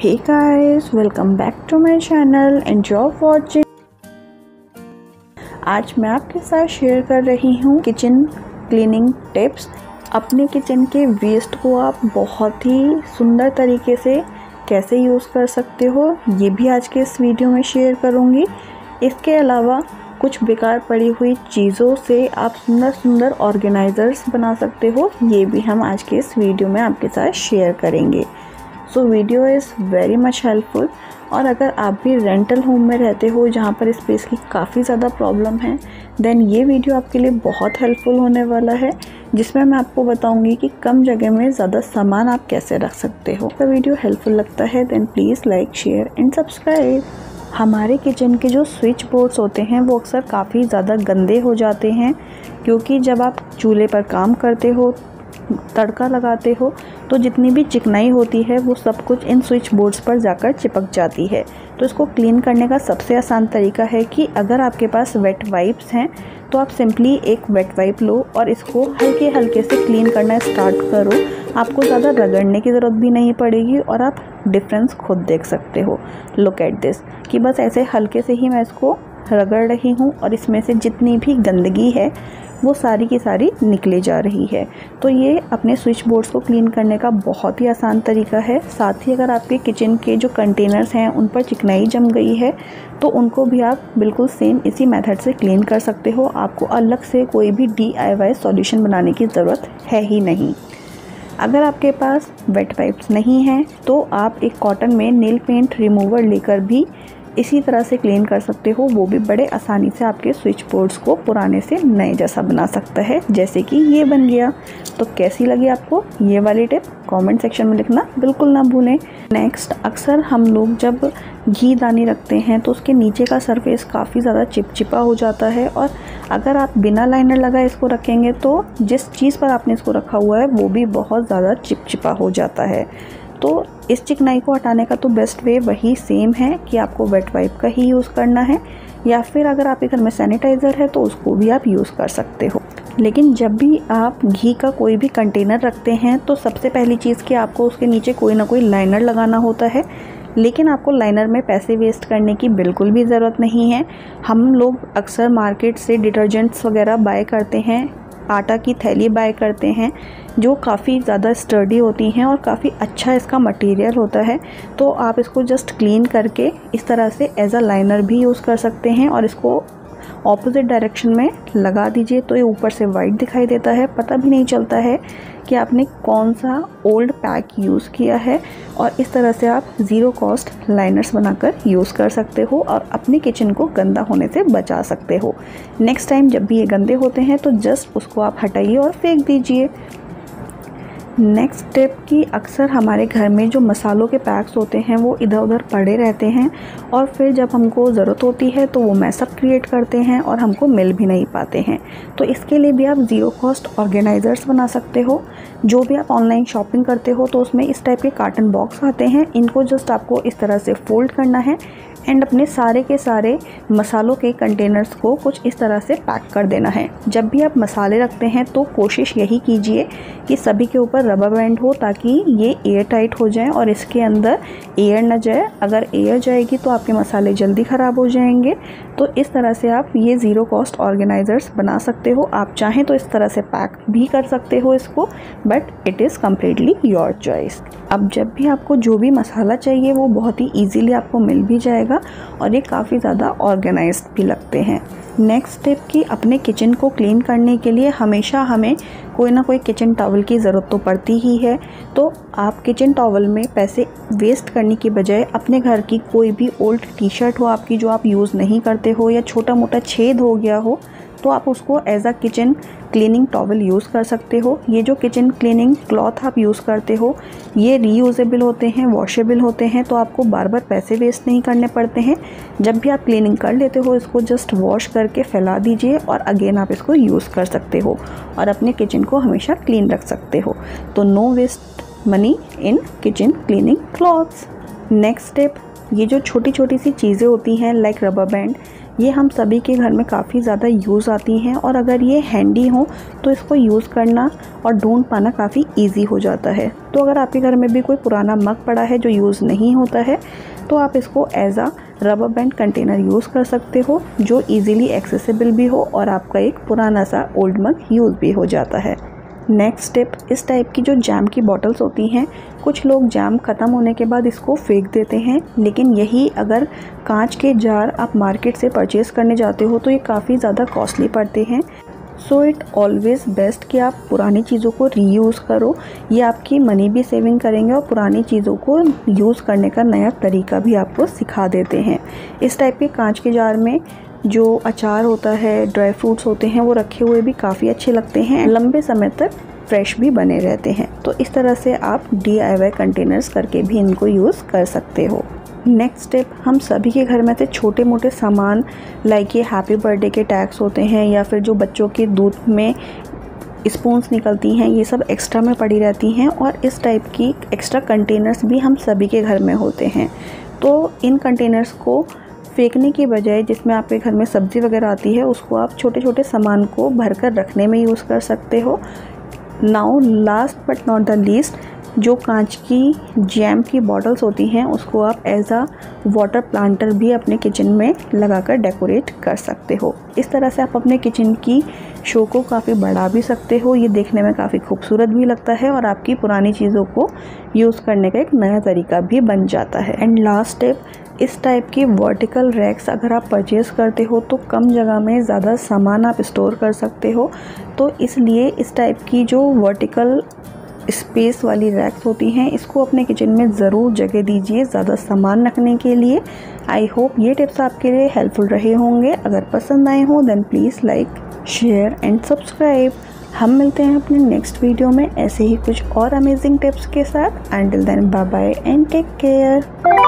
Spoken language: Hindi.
Hey guys, welcome back to my channel. Enjoy watching. आज मैं आपके साथ शेयर कर रही हूँ किचन क्लीनिंग टिप्स। अपने किचन के वेस्ट को आप बहुत ही सुंदर तरीके से कैसे यूज़ कर सकते हो, ये भी आज के इस वीडियो में शेयर करूँगी। इसके अलावा कुछ बेकार पड़ी हुई चीज़ों से आप सुंदर सुंदर ऑर्गेनाइज़र्स बना सकते हो, ये भी हम आज के इस वीडियो में आपके साथ शेयर करेंगे। So video is very much helpful. और अगर आप भी रेंटल होम में रहते हो जहाँ पर स्पेस की काफ़ी ज़्यादा प्रॉब्लम है, देन ये वीडियो आपके लिए बहुत हेल्पफुल होने वाला है, जिसमें मैं आपको बताऊंगी कि कम जगह में ज़्यादा सामान आप कैसे रख सकते हो। अगर वीडियो हेल्पफुल लगता है then please like, share and subscribe. हमारे किचन के जो स्विच बोर्ड्स होते हैं वो अक्सर काफ़ी ज़्यादा गंदे हो जाते हैं, क्योंकि जब आप चूल्हे पर काम करते हो, तड़का लगाते हो, तो जितनी भी चिकनाई होती है वो सब कुछ इन स्विच बोर्ड्स पर जाकर चिपक जाती है। तो इसको क्लीन करने का सबसे आसान तरीका है कि अगर आपके पास वेट वाइप्स हैं तो आप सिंपली एक वेट वाइप लो और इसको हल्के हल्के से क्लीन करना स्टार्ट करो। आपको ज़्यादा रगड़ने की ज़रूरत भी नहीं पड़ेगी और आप डिफरेंस खुद देख सकते हो। लुक एट दिस, कि बस ऐसे हल्के से ही मैं इसको रगड़ रही हूँ और इसमें से जितनी भी गंदगी है वो सारी की सारी निकले जा रही है। तो ये अपने स्विच बोर्ड्स को क्लीन करने का बहुत ही आसान तरीका है। साथ ही अगर आपके किचन के जो कंटेनर्स हैं उन पर चिकनाई जम गई है तो उनको भी आप बिल्कुल सेम इसी मेथड से क्लीन कर सकते हो। आपको अलग से कोई भी DIY सॉल्यूशन बनाने की ज़रूरत है ही नहीं। अगर आपके पास वेट वाइप्स नहीं हैं तो आप एक कॉटन में नेल पेंट रिमूवर लेकर भी इसी तरह से क्लीन कर सकते हो। वो भी बड़े आसानी से आपके स्विच बोर्ड्स को पुराने से नए जैसा बना सकता है, जैसे कि ये बन गया। तो कैसी लगी आपको ये वाली टिप, कमेंट सेक्शन में लिखना बिल्कुल ना भूलें। नेक्स्ट, अक्सर हम लोग जब घी दानी रखते हैं तो उसके नीचे का सरफेस काफ़ी ज़्यादा चिपचिपा हो जाता है, और अगर आप बिना लाइनर लगाए इसको रखेंगे तो जिस चीज़ पर आपने इसको रखा हुआ है वो भी बहुत ज़्यादा चिपचिपा हो जाता है। तो इस चिकनाई को हटाने का तो बेस्ट वे वही सेम है कि आपको वेट वाइप का ही यूज़ करना है, या फिर अगर आपके घर में सैनिटाइज़र है तो उसको भी आप यूज़ कर सकते हो। लेकिन जब भी आप घी का कोई भी कंटेनर रखते हैं तो सबसे पहली चीज़ कि आपको उसके नीचे कोई ना कोई लाइनर लगाना होता है। लेकिन आपको लाइनर में पैसे वेस्ट करने की बिल्कुल भी ज़रूरत नहीं है। हम लोग अक्सर मार्केट से डिटर्जेंट्स वगैरह बाय करते हैं, आटा की थैली बाय करते हैं जो काफ़ी ज़्यादा स्टर्डी होती हैं और काफ़ी अच्छा इसका मटेरियल होता है। तो आप इसको जस्ट क्लीन करके इस तरह से एज अ लाइनर भी यूज़ कर सकते हैं और इसको ऑपोजिट डायरेक्शन में लगा दीजिए तो ये ऊपर से वाइट दिखाई देता है, पता भी नहीं चलता है कि आपने कौन सा ओल्ड पैक यूज़ किया है। और इस तरह से आप ज़ीरो कॉस्ट लाइनर्स बनाकर यूज़ कर सकते हो और अपने किचन को गंदा होने से बचा सकते हो। नेक्स्ट टाइम जब भी ये गंदे होते हैं तो जस्ट उसको आप हटाइए और फेंक दीजिए। नेक्स्ट टिप कि अक्सर हमारे घर में जो मसालों के पैक्स होते हैं वो इधर उधर पड़े रहते हैं और फिर जब हमको ज़रूरत होती है तो वो मैसअप क्रिएट करते हैं और हमको मिल भी नहीं पाते हैं। तो इसके लिए भी आप ज़ीरो कॉस्ट ऑर्गेनाइज़र्स बना सकते हो। जो भी आप ऑनलाइन शॉपिंग करते हो तो उसमें इस टाइप के कार्टन बॉक्स आते हैं, इनको जस्ट आपको इस तरह से फोल्ड करना है एंड अपने सारे के सारे मसालों के कंटेनर्स को कुछ इस तरह से पैक कर देना है। जब भी आप मसाले रखते हैं तो कोशिश यही कीजिए कि सभी के ऊपर रबर बैंड हो ताकि ये एयर टाइट हो जाए और इसके अंदर एयर न जाए। अगर एयर जाएगी तो आपके मसाले जल्दी ख़राब हो जाएंगे। तो इस तरह से आप ये ज़ीरो कॉस्ट ऑर्गेनाइज़र्स बना सकते हो। आप चाहें तो इस तरह से पैक भी कर सकते हो इसको, but it is completely your choice. अब जब भी आपको जो भी मसाला चाहिए वो बहुत ही ईजीली आपको मिल भी जाएगा और ये काफ़ी ज़्यादा ऑर्गेनाइज्ड भी लगते हैं। नेक्स्ट टिप कि अपने किचन को क्लीन करने के लिए हमेशा हमें कोई ना कोई किचन टॉवल की ज़रूरत तो पड़ती ही है। तो आप किचन टॉवल में पैसे वेस्ट करने की बजाय अपने घर की कोई भी ओल्ड टी-शर्ट हो आपकी जो आप यूज़ नहीं करते हो, या छोटा मोटा छेद हो गया हो, तो आप उसको as a kitchen cleaning towel use कर सकते हो। ये जो किचन क्लीनिंग क्लॉथ आप यूज़ करते हो ये रीयूजेबल होते हैं, वॉशेबल होते हैं, तो आपको बार बार पैसे वेस्ट नहीं करने पड़ते हैं। जब भी आप क्लीनिंग कर लेते हो इसको जस्ट वॉश करके फैला दीजिए और अगेन आप इसको यूज़ कर सकते हो और अपने किचन को हमेशा क्लीन रख सकते हो। तो no waste money in kitchen cleaning cloths. Next tip ये जो छोटी छोटी सी चीज़ें होती हैं लाइक रबर बैंड, ये हम सभी के घर में काफ़ी ज़्यादा यूज़ आती हैं और अगर ये हैंडी हो तो इसको यूज़ करना और ढूंढ पाना काफ़ी इजी हो जाता है। तो अगर आपके घर में भी कोई पुराना मग पड़ा है जो यूज़ नहीं होता है तो आप इसको as a rubber band container use कर सकते हो, जो ईज़िली एक्सेसिबल भी हो और आपका एक पुराना सा ओल्ड मग यूज़ भी हो जाता है। नेक्स्ट स्टेप, इस टाइप की जो जैम की बॉटल्स होती हैं, कुछ लोग जैम ख़त्म होने के बाद इसको फेंक देते हैं, लेकिन यही अगर कांच के जार आप मार्केट से परचेज़ करने जाते हो तो ये काफ़ी ज़्यादा कॉस्टली पड़ते हैं। सो इट ऑलवेज़ बेस्ट कि आप पुरानी चीज़ों को रीयूज़ करो। ये आपकी मनी भी सेविंग करेंगे और पुरानी चीज़ों को यूज़ करने का नया तरीका भी आपको सिखा देते हैं। इस टाइप के कांच के जार में जो अचार होता है, ड्राई फ्रूट्स होते हैं, वो रखे हुए भी काफ़ी अच्छे लगते हैं, लंबे समय तक फ्रेश भी बने रहते हैं। तो इस तरह से आप DIY कंटेनर्स करके भी इनको यूज़ कर सकते हो। नेक्स्ट स्टेप, हम सभी के घर में से छोटे मोटे सामान लाइक ये हैप्पी बर्थडे के टैग्स होते हैं या फिर जो बच्चों के दूध में स्पून्स निकलती हैं, ये सब एक्स्ट्रा में पड़ी रहती हैं और इस टाइप की एक्स्ट्रा कंटेनर्स भी हम सभी के घर में होते हैं। तो इन कंटेनर्स को फेंकने की बजाय, जिसमें आपके घर में सब्ज़ी वगैरह आती है, उसको आप छोटे छोटे सामान को भरकर रखने में यूज़ कर सकते हो। Now last but not the least, जो कांच की जैम की बॉटल्स होती हैं उसको आप एज अ वाटर प्लांटर भी अपने किचन में लगाकर डेकोरेट कर सकते हो। इस तरह से आप अपने किचन की शो को काफ़ी बढ़ा भी सकते हो। ये देखने में काफ़ी खूबसूरत भी लगता है और आपकी पुरानी चीज़ों को यूज़ करने का एक नया तरीका भी बन जाता है। एंड लास्ट स्टेप, इस टाइप की वर्टिकल रैक्स अगर आप परचेज़ करते हो तो कम जगह में ज़्यादा सामान आप स्टोर कर सकते हो। तो इसलिए इस टाइप की जो वर्टिकल स्पेस वाली रैक्स होती हैं, इसको अपने किचन में ज़रूर जगह दीजिए ज़्यादा सामान रखने के लिए। आई होप ये टिप्स आपके लिए हेल्पफुल रहे होंगे। अगर पसंद आए हो then please like, share and subscribe. हम मिलते हैं अपने नेक्स्ट वीडियो में ऐसे ही कुछ और अमेजिंग टिप्स के साथ। Until then bye bye and take care.